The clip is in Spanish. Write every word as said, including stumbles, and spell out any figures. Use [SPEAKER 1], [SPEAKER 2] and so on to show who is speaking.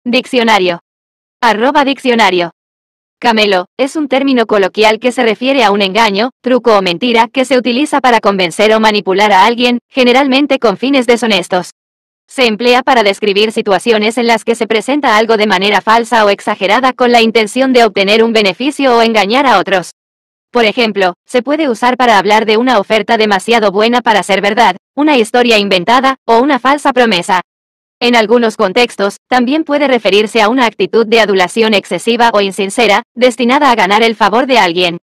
[SPEAKER 1] Diccionario. Arroba diccionario. Camelo, es un término coloquial que se refiere a un engaño, truco o mentira que se utiliza para convencer o manipular a alguien, generalmente con fines deshonestos. Se emplea para describir situaciones en las que se presenta algo de manera falsa o exagerada con la intención de obtener un beneficio o engañar a otros. Por ejemplo, se puede usar para hablar de una oferta demasiado buena para ser verdad, una historia inventada, o una falsa promesa. En algunos contextos, también puede referirse a una actitud de adulación excesiva o insincera, destinada a ganar el favor de alguien.